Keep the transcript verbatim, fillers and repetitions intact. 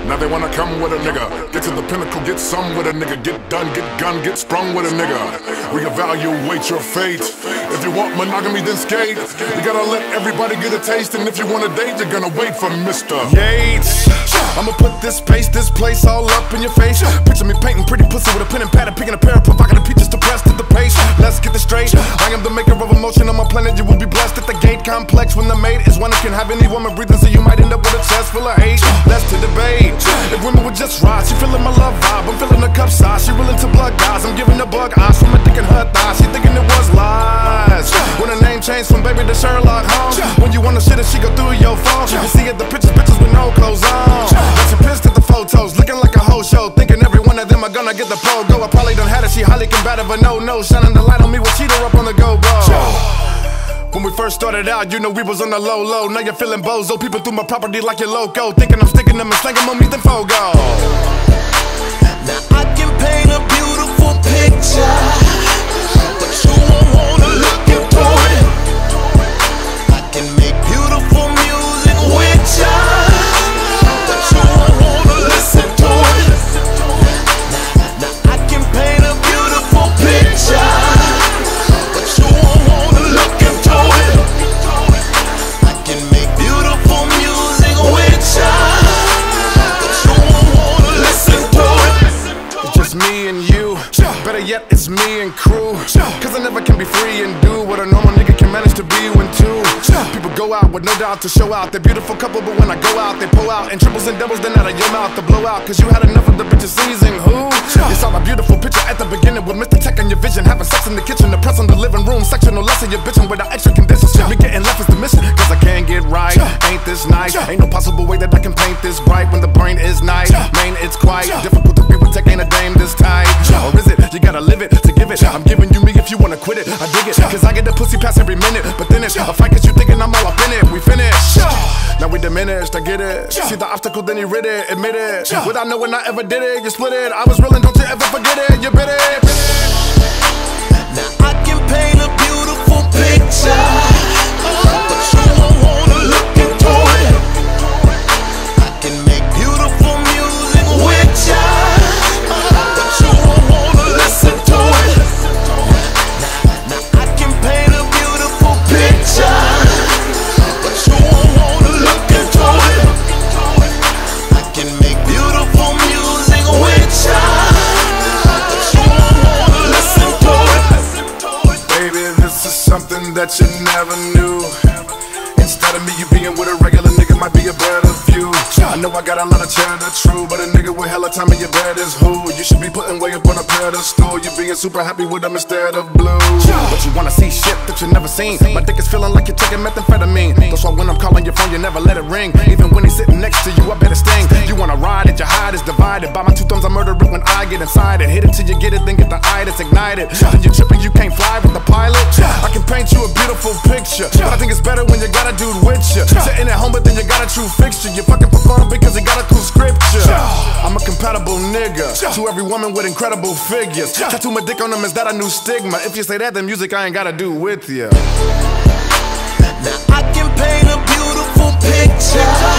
Now they wanna come with a nigga. Get to the pinnacle, get some with a nigga. Get done, get gun, get sprung with a nigga. Reevaluate your fate. If you want monogamy, then skate. You gotta let everybody get a taste. And if you wanna date, you're gonna wait for Mister Yates. I'ma put this pace, this place all up in your face. Picture me painting pretty pussy with a pen and pad and picking a pair of provocative peaches to press to the pace. Let's get this straight. I am the maker of emotion on my planet. You will be blessed at the gate. Complex when the mate is one who can have any woman breathing, so you might end up with a chest full of hate. Let's to debate. If women would just ride, she feeling my love vibe. I'm feeling the cup size. She willing to blood guys. I'm giving the bug eyes from a dick in her thighs. She thinking it was lies. When her name changed from baby to Sherlock Holmes. When you wanna shit it, she go through your phone. You see it, the pictures, bitches with no clothes on. But she pissed at the photos, looking like a whole show. Thinking every one of them are gonna get the pogo. I probably done had it, she highly combative, but no, no. Shining the light on me with cheater up on the go, bro. When we first started out, you know we was on the low, low. Now you're feeling bozo. People through my property like you're loco. Thinking I'm sticking them and slanging on me, then fogo. Now I can paint a beautiful picture, but you won't wanna look into it. I can make beautiful music with ya, but you won't wanna listen to it. Now, now I can paint a beautiful picture, but you won't wanna look into it. I can make beautiful music with ya, but you won't wanna listen to it. It's just me and you. Better yet, it's me and crew. Cause I never can be free and do what a normal nigga can manage to be when two people go out with no doubt to show out. They're beautiful couple, but when I go out, they pull out in triples and doubles, then out of your mouth to blow out. Cause you had enough of the bitches seizing who? You saw my beautiful picture at the beginning with Mister Tech on your vision. Having sex in the kitchen, the press on the living room section. No less of your bitching without extra conditions. Shit, me getting left is the mission. Cause I can't get right. Ain't this nice? Ain't no possible way that I can paint this bright when the brain is nice. Man, it's quite difficult to be with tech, ain't a dame this tight. Or is it? You gotta live it to give it. I'm giving you me if you wanna quit it. I dig it. Cause I get the pussy pass every minute. But then it's a fight cause you thinking I'm all up in it. We finished. Now we diminished, I get it. See the obstacle, then you rid it, admit it. Without knowing I ever did it, you split it. I was real and don't you ever forget it. You bit it. Now I can paint a beautiful picture, but you won't wanna look into it. I can make beautiful music with ya, but you won't wanna listen to it. Now, now I can paint a beautiful picture, but you won't wanna look into it. I can make beautiful music with ya, but you won't wanna listen to it. Baby, this is something that you never knew. Instead of me, you being with a regular nigga might be a better view. I know I got a lot of cheddar, true, but a nigga with hella time in your bed is who. You should be putting way up on a pedestal. You being super happy with them instead of blue. But you wanna see shit that you never seen. My dick is feeling like you're taking methamphetamine. That's why when I'm calling your phone, you never let it ring. Even when he's sitting next to you, I bet it sting. You wanna ride it, your hide is divided. By my two thumbs, I murder it when I get inside it. Hit it till you get it, then get the eye that's ignited. Then you tripping, you can't fly with the pilot. I can paint you a beautiful picture, but I think it's better when you got a dude with you. Sitting at home, but then you got a true fixture. You fucking perform because you got a cool scripture. I'm a compatible nigga to every woman with incredible figures. Tattoo my dick on them, is that a new stigma? If you say that, then music I ain't gotta do with you. Now I can paint a beautiful picture,